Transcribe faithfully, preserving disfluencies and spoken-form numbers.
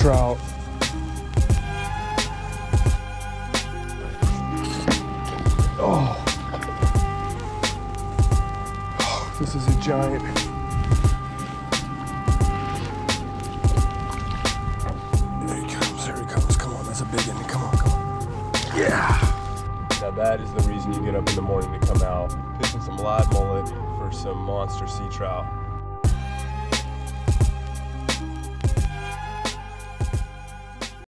trout. Oh, oh this is a giant. There he comes, there he comes. Come on, that's a big one. Come on, come on. Yeah. Now that is the reason you get up in the morning to come out, fishing some live mullet for some monster sea trout.